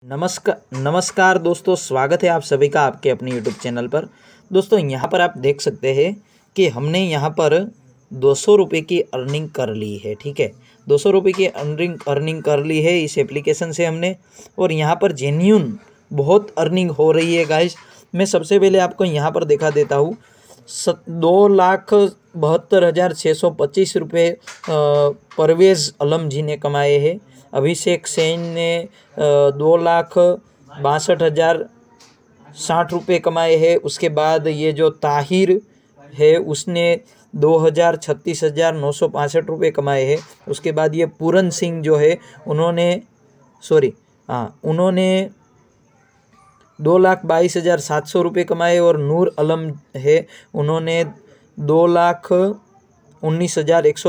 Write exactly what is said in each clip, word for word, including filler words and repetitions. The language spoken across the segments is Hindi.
नमस्कार नमस्कार दोस्तों, स्वागत है आप सभी का आपके अपने यूट्यूब चैनल पर। दोस्तों यहाँ पर आप देख सकते हैं कि हमने यहाँ पर दो सौ रुपये की अर्निंग कर ली है। ठीक है, दो सौ रुपये की अर्निंग अर्निंग कर ली है इस एप्लीकेशन से हमने, और यहाँ पर जेन्यून बहुत अर्निंग हो रही है गाइस। मैं सबसे पहले आपको यहाँ पर दिखा देता हूँ। सत दो लाख बहत्तर हज़ार छः सौ पच्चीस रुपये परवेज़ अलम जी ने कमाए हैं। अभिषेक सेन ने दो लाख बासठ हज़ार साठ रुपये कमाए हैं। उसके बाद ये जो ताहिर है उसने दो हज़ार छत्तीस हज़ार नौ सौ पाँसठ रुपये कमाए हैं। उसके बाद ये पूरन सिंह जो है उन्होंने सॉरी हाँ उन्होंने दो लाख बाईस हज़ार सात सौ रुपये कमाए, और नूर अलम है उन्होंने दो लाख उन्नीस हज़ार एक सौ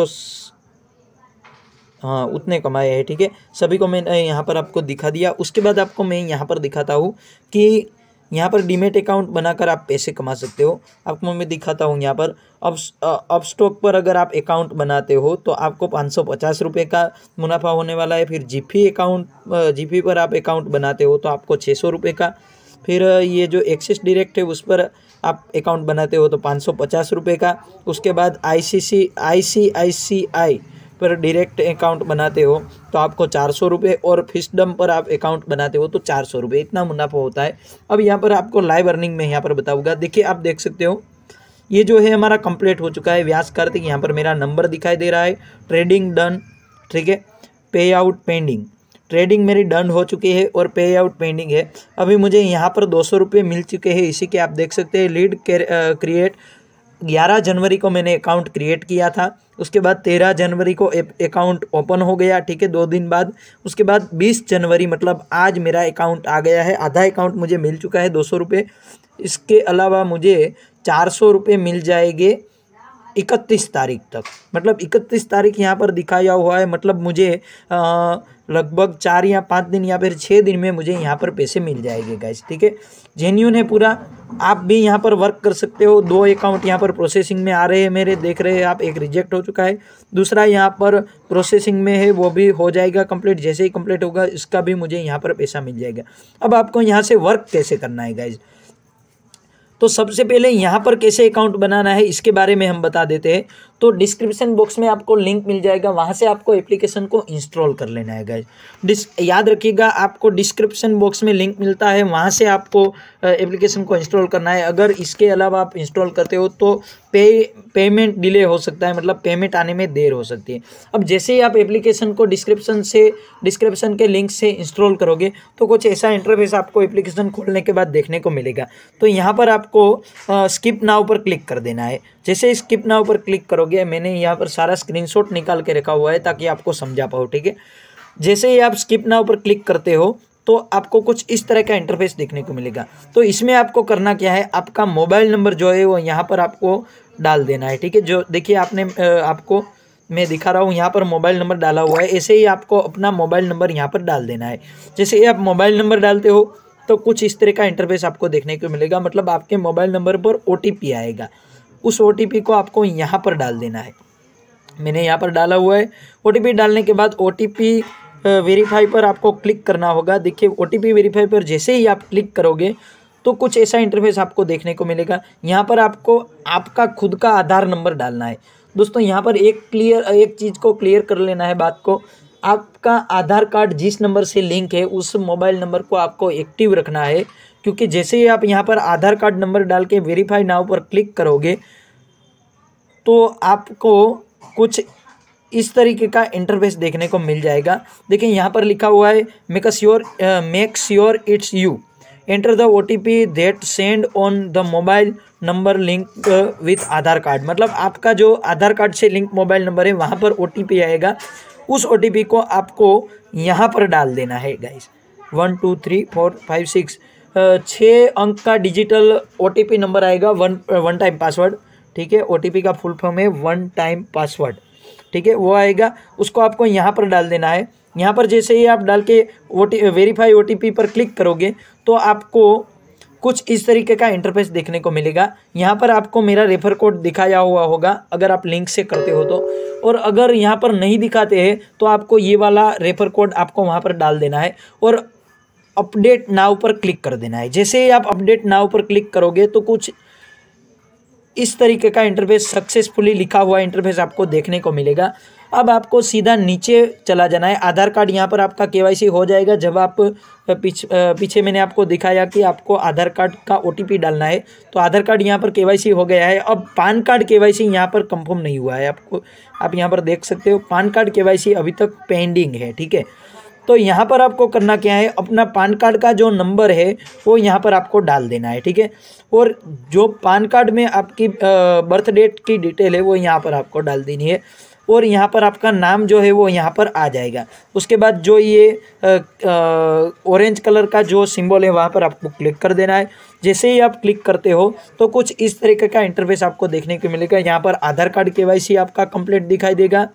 हाँ उतने कमाए हैं। ठीक है, सभी को मैंने यहाँ पर आपको दिखा दिया। उसके बाद आपको मैं यहाँ पर दिखाता हूँ कि यहाँ पर डीमेट अकाउंट बनाकर आप पैसे कमा सकते हो। आपको मैं दिखाता हूँ यहाँ पर अब अब स्टॉक पर अगर आप अकाउंट बनाते हो तो आपको पाँच सौ पचास रुपये का मुनाफा होने वाला है। फिर जीपी अकाउंट जीपी पर आप अकाउंट बनाते हो तो आपको छः सौ रुपये का। फिर ये जो एक्सिस डायरेक्ट है उस पर आप अकाउंट बनाते हो तो पाँच सौ पचास रुपये का। उसके बाद आईसीसी आईसीआईसीआई पर डायरेक्ट अकाउंट बनाते हो तो आपको चार सौ रुपये, और फिस्डम पर आप अकाउंट बनाते हो तो चार सौ रुपये, इतना मुनाफा होता है। अब यहाँ पर आपको लाइव अर्निंग में यहाँ पर बताऊंगा। देखिए आप देख सकते हो ये जो है हमारा कंप्लीट हो चुका है। व्यास कार्तिक यहाँ पर मेरा नंबर दिखाई दे रहा है। ट्रेडिंग डन, ठीक है। पे आउट पेंडिंग, ट्रेडिंग मेरी डन हो चुकी है और पे आउट पेंडिंग है। अभी मुझे यहाँ पर दो सौ रुपये मिल चुके हैं इसी के। आप देख सकते हैं लीड क्रिएट ग्यारह जनवरी को मैंने अकाउंट क्रिएट किया था। उसके बाद तेरह जनवरी को अकाउंट ओपन हो गया, ठीक है, दो दिन बाद। उसके बाद बीस जनवरी मतलब आज मेरा अकाउंट आ गया है। आधा अकाउंट मुझे मिल चुका है दो सौ रुपये। इसके अलावा मुझे चार सौ रुपये मिल जाएंगे इकतीस तारीख तक, मतलब इकतीस तारीख यहाँ पर दिखाया हुआ है। मतलब मुझे आ, लगभग चार या पाँच दिन या फिर छः दिन में मुझे यहाँ पर पैसे मिल जाएंगे गाइस। ठीक है, जेन्यून है पूरा। आप भी यहाँ पर वर्क कर सकते हो। दो अकाउंट यहाँ पर प्रोसेसिंग में आ रहे हैं मेरे, देख रहे हैं आप। एक रिजेक्ट हो चुका है, दूसरा यहाँ पर प्रोसेसिंग में है, वो भी हो जाएगा कंप्लीट। जैसे ही कंप्लीट होगा इसका भी मुझे यहाँ पर पैसा मिल जाएगा। अब आपको यहाँ से वर्क कैसे करना है गाइज, तो सबसे पहले यहाँ पर कैसे अकाउंट बनाना है इसके बारे में हम बता देते हैं। तो डिस्क्रिप्शन बॉक्स में आपको लिंक मिल जाएगा, वहाँ से आपको एप्लीकेशन को इंस्टॉल कर लेना है गाइज। डिस याद रखिएगा, आपको डिस्क्रिप्शन बॉक्स में लिंक मिलता है, वहाँ से आपको एप्लीकेशन को इंस्टॉल करना है। अगर इसके अलावा आप इंस्टॉल करते हो तो पे पेमेंट डिले हो सकता है, मतलब पेमेंट आने में देर हो सकती है। अब जैसे ही आप एप्लीकेशन को डिस्क्रिप्शन से डिस्क्रिप्शन के लिंक से इंस्टॉल करोगे तो कुछ ऐसा इंटरफेस आपको एप्लीकेशन खोलने के बाद देखने को मिलेगा। तो यहाँ पर आपको स्किप नाउ पर क्लिक कर देना है। जैसे स्किप नाउ पर क्लिक करोगे, मैंने यहाँ पर सारा स्क्रीनशॉट निकाल के रखा हुआ है ताकि आपको समझा पाओ, ठीक है। जैसे ही आप स्किप नाउ पर क्लिक करते हो तो आपको कुछ इस तरह का इंटरफेस देखने को मिलेगा। तो इसमें आपको करना क्या है, आपका मोबाइल नंबर जो है वो यहाँ पर आपको डाल देना है, ठीक है। जो देखिए आपने आपको मैं दिखा रहा हूँ, यहाँ पर मोबाइल नंबर डाला हुआ है। ऐसे ही आपको अपना मोबाइल नंबर यहाँ पर डाल देना है। जैसे ही आप मोबाइल नंबर डालते हो तो कुछ इस तरह का इंटरफेस आपको देखने को मिलेगा। मतलब आपके मोबाइल नंबर पर ओ टी पी आएगा, उस ओ टी पी को आपको यहाँ पर डाल देना है। मैंने यहाँ पर डाला हुआ है। ओ टी पी डालने के बाद ओ टी पी वेरीफाई पर आपको क्लिक करना होगा। देखिए ओ टी पी वेरीफाई पर जैसे ही आप क्लिक करोगे तो कुछ ऐसा इंटरफेस आपको देखने को मिलेगा। यहाँ पर आपको आपका खुद का आधार नंबर डालना है। दोस्तों यहाँ पर एक क्लियर एक चीज़ को क्लियर कर लेना है बात को, आपका आधार कार्ड जिस नंबर से लिंक है उस मोबाइल नंबर को आपको एक्टिव रखना है। क्योंकि जैसे ही आप यहाँ पर आधार कार्ड नंबर डाल के वेरीफाई नाउ पर क्लिक करोगे तो आपको कुछ इस तरीके का इंटरफेस देखने को मिल जाएगा। देखिए यहाँ पर लिखा हुआ है make sure make sure it's you, enter the O T P that send on the mobile number link with Aadhaar card. मतलब आपका जो आधार कार्ड से लिंक मोबाइल नंबर है वहाँ पर ओ टी पी आएगा। उस ओ टी पी को आपको यहाँ पर डाल देना है guys. One two three four five six छः अंक का digital O T P number आएगा, वन वन टाइम पासवर्ड, ठीक है। ओ टी पी का फुल फॉर्म है वन टाइम पासवर्ड, ठीक है, वो आएगा। उसको आपको यहाँ पर डाल देना है। यहाँ पर जैसे ही आप डाल के O T verify O T P पर क्लिक करोगे तो आपको कुछ इस तरीके का इंटरफेस देखने को मिलेगा। यहाँ पर आपको मेरा रेफर कोड दिखाया हुआ होगा अगर आप लिंक से करते हो तो, और अगर यहाँ पर नहीं दिखाते हैं तो आपको ये वाला रेफर कोड आपको वहाँ पर डाल देना है। और अपडेट नाउ पर क्लिक कर देना है। जैसे ही आप अपडेट नाउ पर क्लिक करोगे तो कुछ इस तरीके का इंटरफेस सक्सेसफुली लिखा हुआ इंटरफेस आपको देखने को मिलेगा। अब आपको सीधा नीचे चला जाना है। आधार कार्ड यहाँ पर आपका केवाईसी हो जाएगा। जब आप पीछ पीछे मैंने आपको दिखाया कि आपको आधार कार्ड का ओटीपी डालना है, तो आधार कार्ड यहाँ पर केवाईसी हो गया है। अब पान कार्ड केवाईसी यहाँ पर कंफर्म नहीं हुआ है। आपको आप यहाँ पर देख सकते हो पान कार्ड केवाईसी अभी तक पेंडिंग है। ठीक है, तो यहाँ पर आपको करना क्या है, अपना पान कार्ड का जो नंबर है वो यहाँ पर आपको डाल देना है। ठीक है, और जो पान कार्ड में आपकी बर्थ डेट की डिटेल है वो यहाँ पर आपको डाल देनी है, और यहाँ पर आपका नाम जो है वो यहाँ पर आ जाएगा। उसके बाद जो ये ऑरेंज कलर का जो सिंबल है वहाँ पर आपको क्लिक कर देना है। जैसे ही आप क्लिक करते हो तो कुछ इस तरीके का इंटरफेस आपको देखने को मिलेगा। यहाँ पर आधार कार्ड केवाईसी आपका कंप्लीट दिखाई देगा।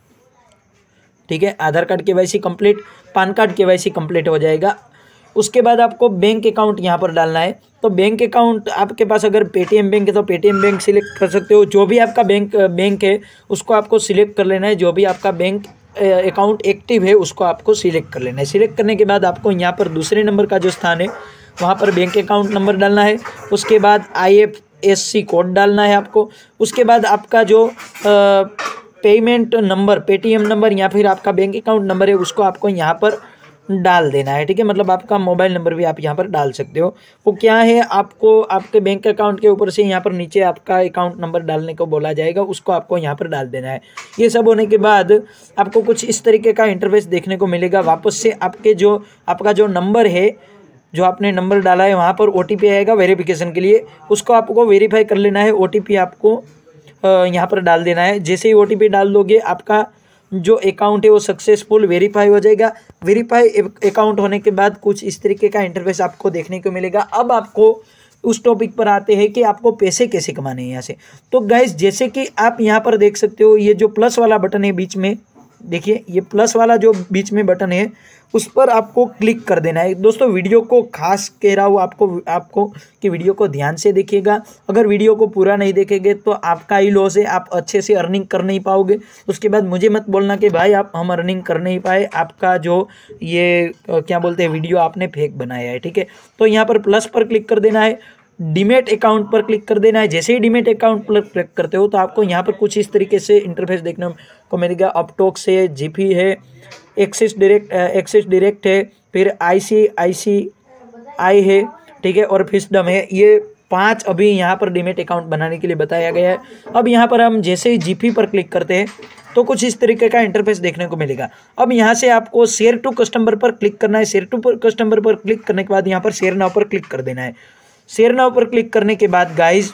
ठीक है, Aadhaar card KYC complete, PAN card KYC complete हो जाएगा। उसके बाद आपको बैंक अकाउंट यहाँ पर डालना है। तो बैंक अकाउंट आपके पास अगर पेटीएम बैंक है तो पेटीएम बैंक सिलेक्ट कर सकते हो। जो भी आपका बैंक बैंक है उसको आपको सिलेक्ट कर लेना है। जो भी आपका बैंक अकाउंट एक्टिव है उसको आपको सिलेक्ट कर लेना है। सिलेक्ट करने के बाद आपको यहाँ पर दूसरे नंबर का जो स्थान है वहाँ पर बैंक अकाउंट नंबर डालना है। उसके बाद I F S C code डालना है आपको। उसके बाद आपका जो आ, पेमेंट नंबर, पेटीएम नंबर या फिर आपका बैंक अकाउंट नंबर है उसको आपको यहाँ पर डाल देना है। ठीक है, मतलब आपका मोबाइल नंबर भी आप यहाँ पर डाल सकते हो। वो क्या है, आपको आपके बैंक अकाउंट के ऊपर से यहाँ पर नीचे आपका अकाउंट नंबर डालने को बोला जाएगा, उसको आपको यहाँ पर डाल देना है। ये सब होने के बाद आपको कुछ इस तरीके का इंटरफेस देखने को मिलेगा। वापस से आपके जो आपका जो नंबर है, जो आपने नंबर डाला है वहाँ पर ओ टी पी आएगा वेरिफिकेशन के लिए, उसको आपको वेरीफाई कर लेना है। ओ टी पी आपको यहाँ पर डाल देना है। जैसे ही ओ टी पी डाल दोगे आपका जो अकाउंट है वो सक्सेसफुल वेरीफाई हो जाएगा। वेरीफाई अकाउंट होने के बाद कुछ इस तरीके का इंटरफेस आपको देखने को मिलेगा। अब आपको उस टॉपिक पर आते हैं कि आपको पैसे कैसे कमाने हैं यहाँ से। तो गाइस, जैसे कि आप यहाँ पर देख सकते हो, ये जो प्लस वाला बटन है बीच में, देखिए ये प्लस वाला जो बीच में बटन है उस पर आपको क्लिक कर देना है। दोस्तों, वीडियो को खास कह रहा हूँ आपको आपको कि वीडियो को ध्यान से देखिएगा। अगर वीडियो को पूरा नहीं देखेंगे तो आपका ही लॉस है, आप अच्छे से अर्निंग कर नहीं पाओगे। उसके बाद मुझे मत बोलना कि भाई आप हम अर्निंग कर नहीं पाए, आपका जो ये क्या बोलते हैं वीडियो आपने फेक बनाया है। ठीक है, तो यहाँ पर प्लस पर क्लिक कर देना है, डीमेट अकाउंट पर क्लिक कर देना है। जैसे ही डीमेट अकाउंट पर क्लिक करते हो तो आपको यहाँ पर कुछ इस तरीके से इंटरफेस देखने को मिलेगा। अपटॉक्स है, जीपी है, एक्सिस डायरेक्ट एक्सिस डायरेक्ट है, फिर आई सी आई सी आई है, ठीक है, और फिस्डम है। ये पांच अभी यहाँ पर डीमेट अकाउंट बनाने के लिए बताया गया है। अब यहाँ पर हम जैसे ही जीपी पर क्लिक करते हैं तो कुछ इस तरीके का इंटरफेस देखने को मिलेगा। अब यहाँ से आपको शेयर टू कस्टमर पर क्लिक करना है। शेयर टू कस्टमर पर क्लिक करने के बाद यहाँ पर शेयर नाउ पर क्लिक कर देना है। शेयर नाउ पर क्लिक करने के बाद गाइज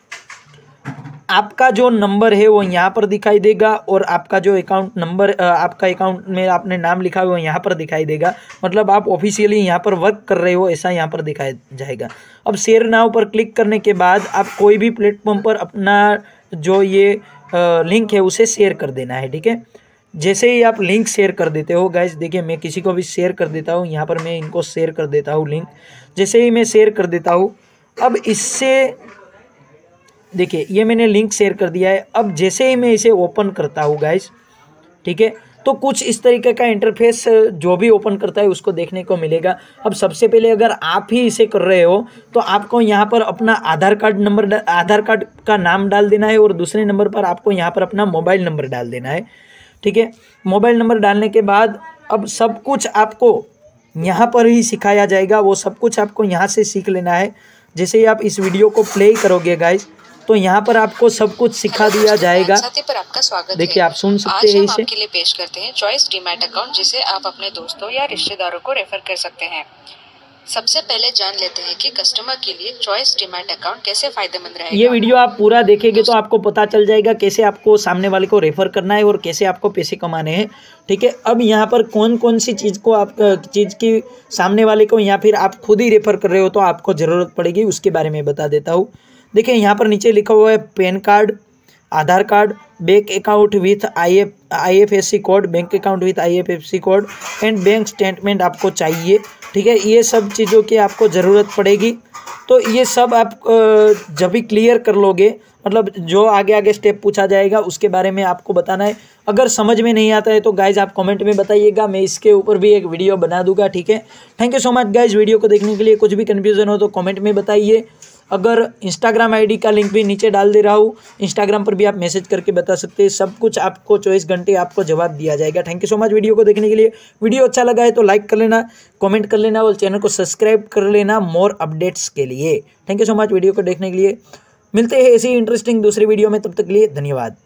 आपका जो नंबर है वो यहाँ पर दिखाई देगा, और आपका जो अकाउंट नंबर आपका अकाउंट में आपने नाम लिखा हुआ है वो यहाँ पर दिखाई देगा। मतलब आप ऑफिशियली यहाँ पर वर्क कर रहे हो ऐसा यहाँ पर दिखाया जाएगा। अब शेयर नाउ पर क्लिक करने के बाद आप कोई भी प्लेटफॉर्म पर अपना जो ये लिंक है उसे शेयर कर देना है। ठीक है, जैसे ही आप लिंक शेयर कर देते हो गाइज, देखिए मैं किसी को भी शेयर कर देता हूँ, यहाँ पर मैं इनको शेयर कर देता हूँ लिंक। जैसे ही मैं शेयर कर देता हूँ, अब इससे देखिए ये मैंने लिंक शेयर कर दिया है। अब जैसे ही मैं इसे ओपन करता हूँ गाइज, ठीक है, तो कुछ इस तरीके का इंटरफेस जो भी ओपन करता है उसको देखने को मिलेगा। अब सबसे पहले अगर आप ही इसे कर रहे हो तो आपको यहाँ पर अपना Aadhaar card number Aadhaar card का नाम डाल देना है, और दूसरे नंबर पर आपको यहाँ पर अपना मोबाइल नंबर डाल देना है। ठीक है, मोबाइल नंबर डालने के बाद अब सब कुछ आपको यहाँ पर ही सिखाया जाएगा। वो सब कुछ आपको यहाँ से सीख लेना है। जैसे ही आप इस वीडियो को प्ले करोगे गाइज तो यहाँ पर आपको सब कुछ सिखा दिया जाएगा। पर आपका स्वागत देखिए आप सुन सकते आज हैं हम इसे। आपके लिए पेश करते हैं चॉइस डीमैट अकाउंट, जिसे आप अपने दोस्तों या रिश्तेदारों को रेफर कर सकते हैं। सबसे पहले जान लेते हैं कि कस्टमर के लिए चॉइस डीमैट अकाउंट कैसे फायदेमंद रहेगा। ये वीडियो आप पूरा देखेंगे तो आपको पता चल जाएगा कैसे आपको सामने वाले को रेफर करना है और कैसे आपको पैसे कमाने हैं। ठीक है, अब यहाँ पर कौन कौन सी चीज़ को आप चीज़ की सामने वाले को या फिर आप खुद ही रेफर कर रहे हो तो आपको ज़रूरत पड़ेगी, उसके बारे में बता देता हूँ। देखिए यहाँ पर नीचे लिखा हुआ है PAN card, Aadhaar card, bank account with I F I F S C code, bank account with I F S C code and bank statement आपको चाहिए। ठीक है, ये सब चीज़ों की आपको ज़रूरत पड़ेगी। तो ये सब आप जब भी क्लियर कर लोगे मतलब जो आगे आगे स्टेप पूछा जाएगा उसके बारे में आपको बताना है। अगर समझ में नहीं आता है तो गाइज आप कमेंट में बताइएगा, मैं इसके ऊपर भी एक वीडियो बना दूंगा, ठीक है। Thank you so much guys video को देखने के लिए। कुछ भी कन्फ्यूजन हो तो कमेंट में बताइए। अगर इंस्टाग्राम आईडी का लिंक भी नीचे डाल दे रहा हूँ, इंस्टाग्राम पर भी आप मैसेज करके बता सकते हैं। सब कुछ आपको चौबीस घंटे आपको जवाब दिया जाएगा। Thank you so much video को देखने के लिए। वीडियो अच्छा लगा है तो लाइक कर लेना, कमेंट कर लेना और चैनल को सब्सक्राइब कर लेना मोर अपडेट्स के लिए। Thank you so much video को देखने के लिए। मिलते हैं ऐसी इंटरेस्टिंग दूसरी वीडियो में, तब तक के लिए धन्यवाद।